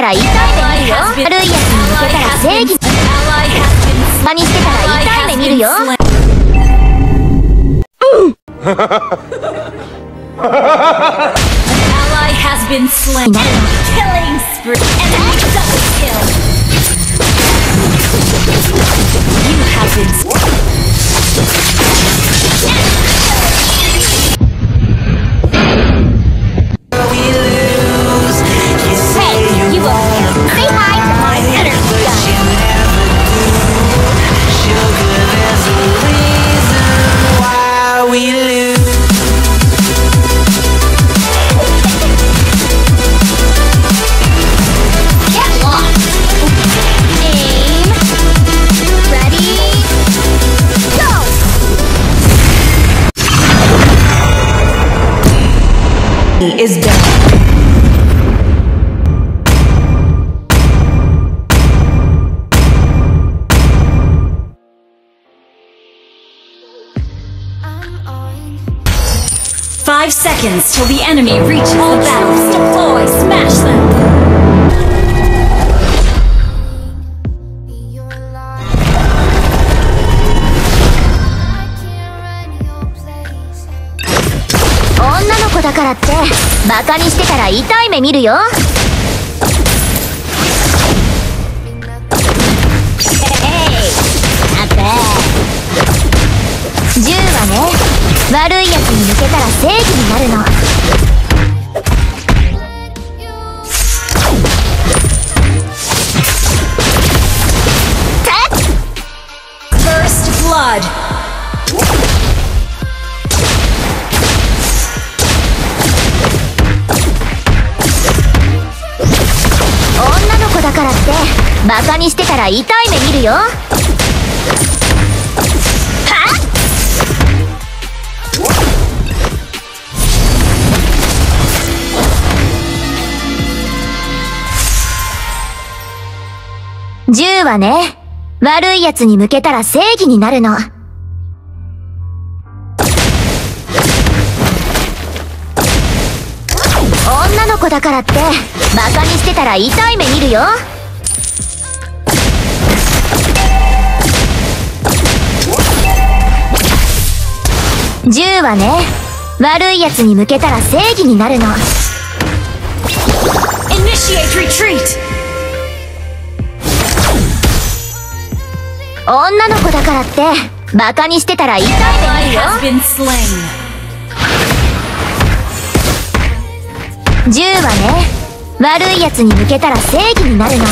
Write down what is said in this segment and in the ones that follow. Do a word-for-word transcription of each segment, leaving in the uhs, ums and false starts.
たら痛い目見るよ。悪いやつに向けたら正義。バカにしてたら痛い目見るよ。 Ally has been slain. Killing spree and double kill. You have been. We lose. You say hey, you will say hi to my energy gun. You never do. Sugar, there's a reason why we lose. Is done. Five seconds till the enemy reaches all the battles. Deploy, smash them. 女の子だからってバカにしてたら痛い目見るよ。銃はね、悪いやつに向けたら正義になるの。 First blood. だからってバカにしてたら痛い目見るよ。はっ銃はね、悪いやつに向けたら正義になるの。女の子だからってバカにしてたら痛い目見るよ。銃はね、悪いやつに向けたら正義になるの。 Initiate retreat. 女の子だからってバカにしてたら痛い目見るよ。銃はね、悪いやつに向けたら正義になるの。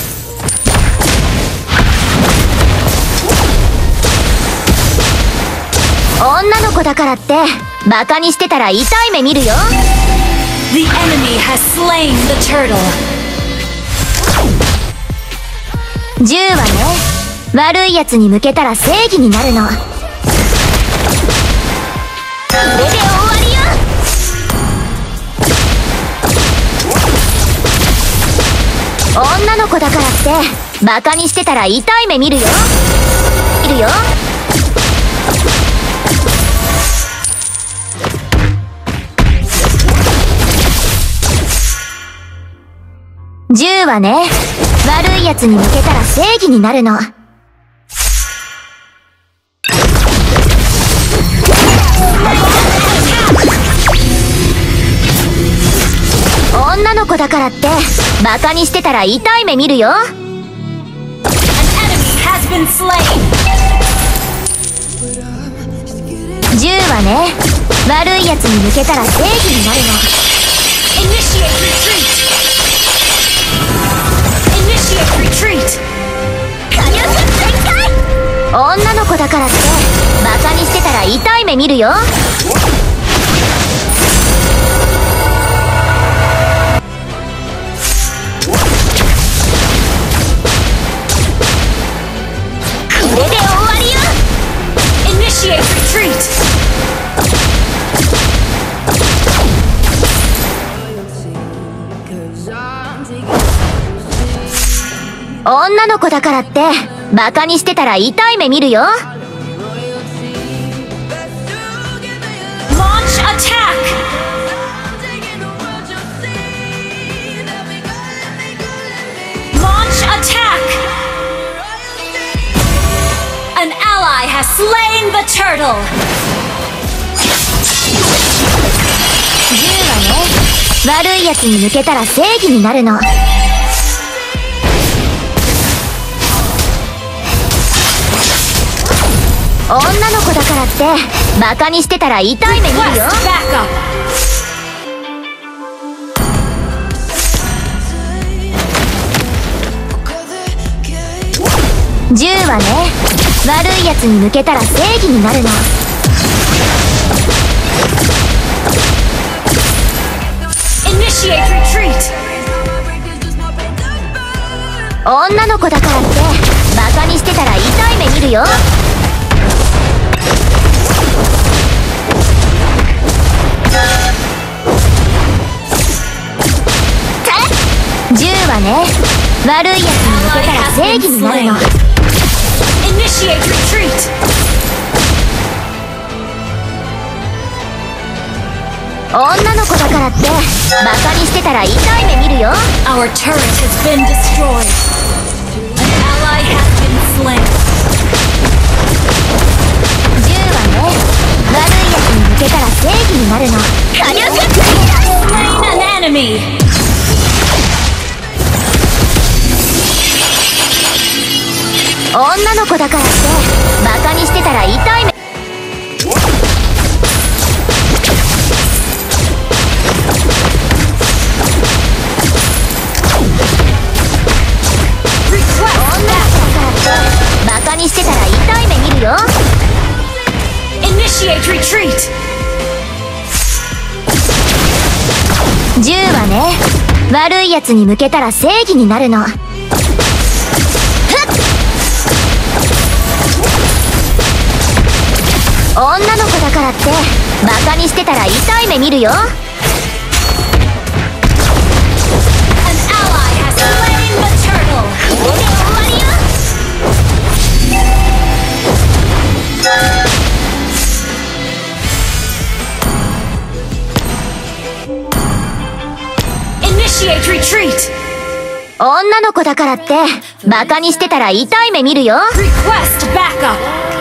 女の子だからってバカにしてたら痛い目見るよ。 The enemy has slain the turtle. 銃はね、悪いやつに向けたら正義になるの。これで終わりよ。女の子だからってバカにしてたら痛い目見るよ。見るよ。銃はね、悪いやつに向けたら正義になるの。女の子だからってバカにしてたら痛い目見るよ。銃はね、悪いやつに向けたら正義になるの。女の子だからってバカにしてたら痛い目見るよ。これで終わりよ。 Initiate retreat. 女の子だからってバカにしてたら痛い目見るよ。 Launch attack. has slain the turtle! 銃はね、悪いやつに向けたら正義になるの。女の子だからってバカにしてたら痛い目見るよ。 Request backup! 銃はね、悪いやつに向けたら正義になるの。 Initiate retreat! 女の子だからってバカにしてたら痛い目見るよ。銃はね、悪いやつに向けたら正義になるの。 Initiate retreat! 女の子だからってバカにしてたら痛い目見るよ。 Our turret has been destroyed. An ally has been slain. 銃はね、悪いやつに向けたら正義になるの。火力 Slain an enemy! 女の子だからってバカにしてたら痛い目。 バカにしてたら痛い目見るよ。 Initiate retreat! 銃はね、悪いやつに向けたら正義になるの。女の子だからってバカにしてたら痛い目見るよ。 An ally has slain the turtle! 終わりよ。 Initiate retreat! 女の子だからってバカにしてたら痛い目見るよ。 Request backup!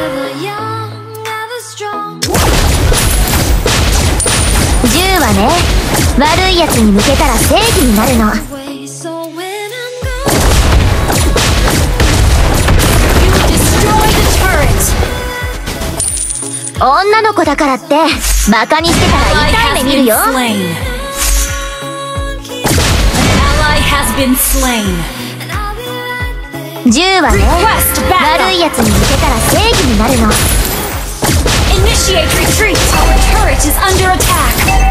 銃はね、悪いやつに向けたら正義になるの。 You destroy the turret! 女の子だからってバカにしてたら Ally 痛い has 目見る been よ。 slain. An ally has been slain. 銃はね、 Request 悪 backup! いやつに向けたら正義になるの。 Initiate retreat! Our turret is under attack!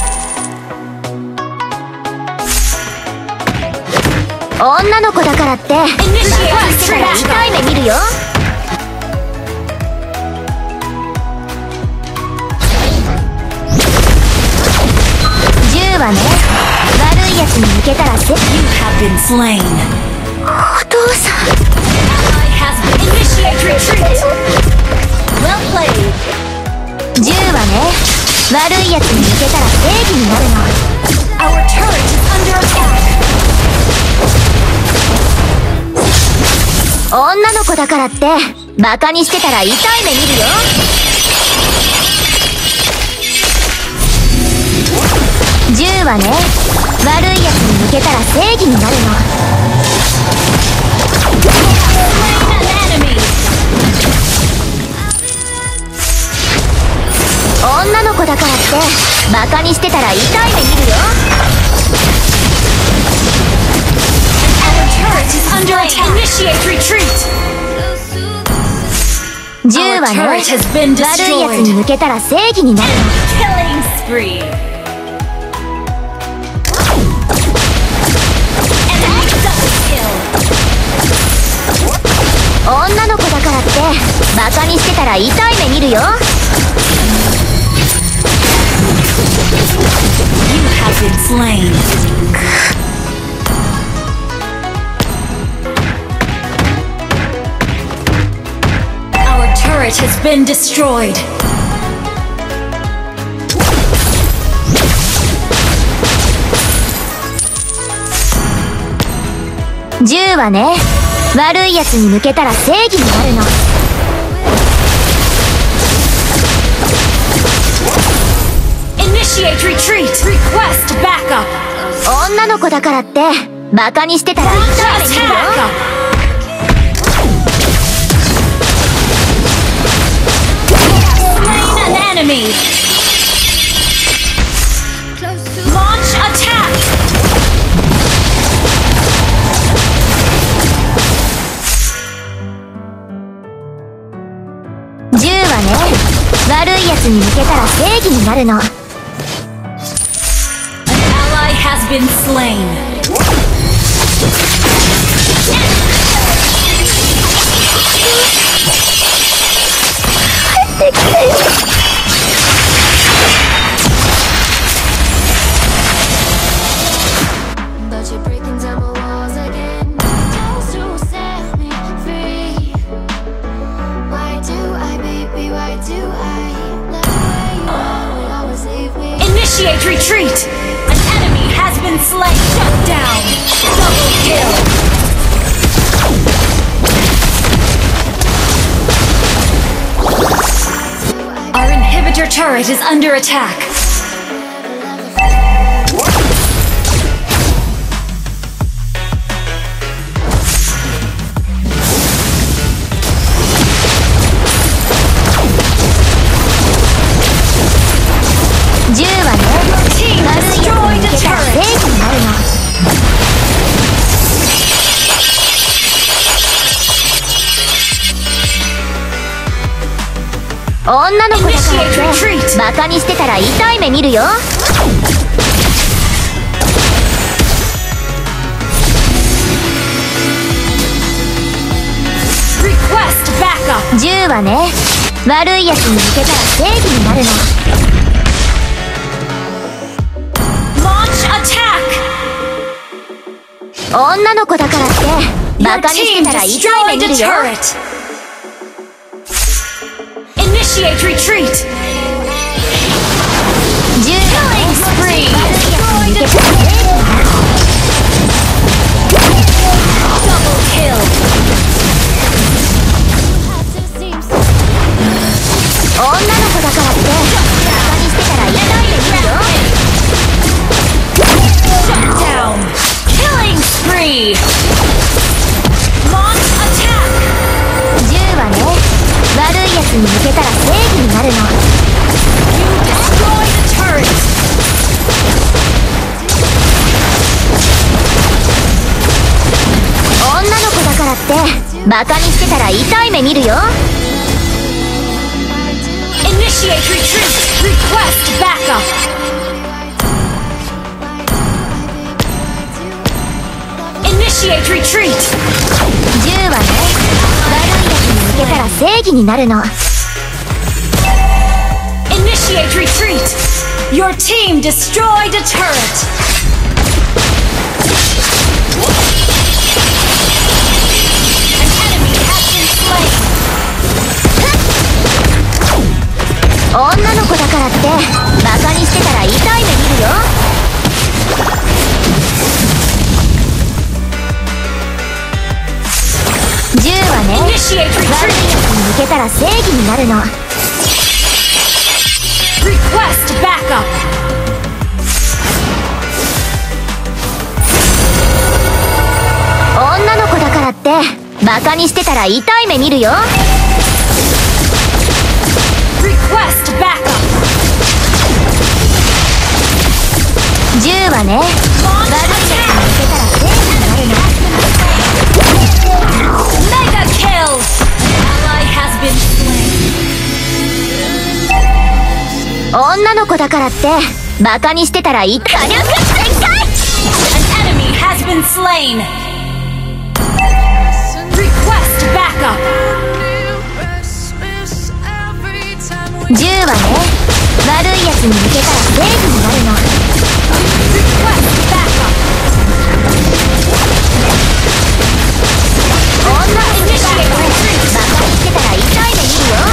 女の子だからってバカにしてたら痛い目見るよ。 銃はね、悪いやつに向けたら正義。 You have been slain. お父さん。 Ally has been initiate retreat. Well played. 銃はね、悪いやつに向けたら正義になるの。 Our turret is under attack. 女の子だからってバカにしてたら痛い目見るよ。 銃はね、悪いやつに向けたら正義になるの。 Slain an enemy. 女の子だからってバカにしてたら痛い目見るよ。 Our turret is under attack. Initiate retreat. 銃はね、 Our turret has been 悪いやつ destroyed. に向けたら正義になるの。 Killing spree. Enemy double kill. 女の子だからってバカにしてたら痛い目見るよ。 You have been slain. Our turret has been destroyed. 銃はね、悪いやつに向けたら正義になるの。 Initiate retreat. Request backup. 女の子だからってバカにしてたら痛い目見るよ。 Slain an enemy. Launch attack. 銃はね、悪いやつに向けたら正義になるの。 Ally has been slain. But you're breaking down my walls again, just to set me free. Why do I, baby, why do I love the way you always, always leave me? Initiate retreat. An enemy has been slain. Shut down. Double kill. Our inhibitor turret is under attack. Team destroyed the turret. 女の子だからってバカにしてたら痛い目見るよ。銃はね、悪いやつに向けたら正義になるの。女の子だからってバカにしてたら痛い目見るよ。 Initiate retreat. 銃はね、 Spree. 悪いやつに向けたら正義になるの。 Double kill. 女の子だからってバカにしてたら痛い目見るよ。 Shut down. Killing spree. Launch attack. 銃はね、悪いやつに向けたら正義になるの。 You destroy the turret. 女の子だからってバカにしてたら痛い目見るよ。 Initiate retreat. Request backup. Initiate retreat. 銃はね、悪いやつに向けたら正義になるの。 Initiate retreat. Your team destroyed a turret. An enemy has been slain. 女の子だからってバカにしてたら痛い目見るよ。銃はね、悪いやつに向けたら正義になるの。 Request backup. 女の子だからってバカにしてたら痛い目見るよ。 Request backup. 銃はね、悪いやつに向けたら正義になるの。 Mega kill. Ally has been slain. 女の子だからってバカにしてたら痛い。火力全開。 An enemy has been slain. Request backup. 銃はね、悪いやつに向けたら正義になるの。 Request backup. 女の子だからってバカにしてたら痛い目見るよ。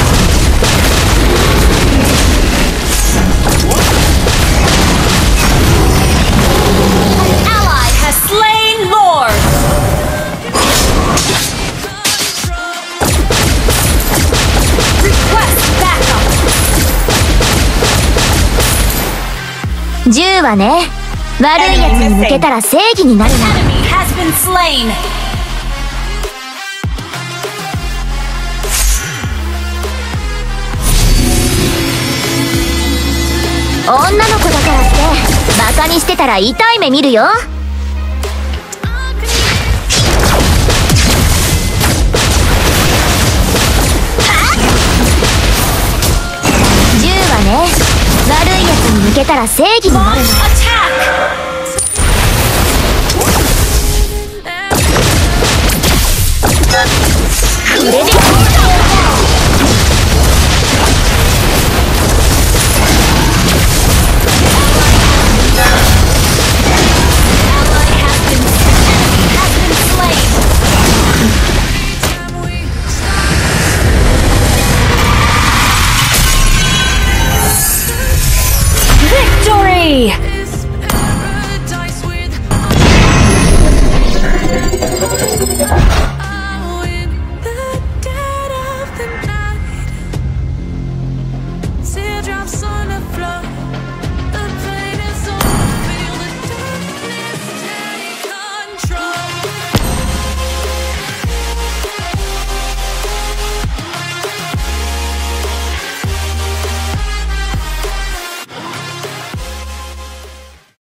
An ally has slain Lord. Request backup. はね、悪いやつに向けたら正義になるな。 Enemy has been slain. 女の子だからってバカにしてたら痛い目見るよ。銃はね、悪いやつに向けたら正義になる Launch の。 attack. これで Victory!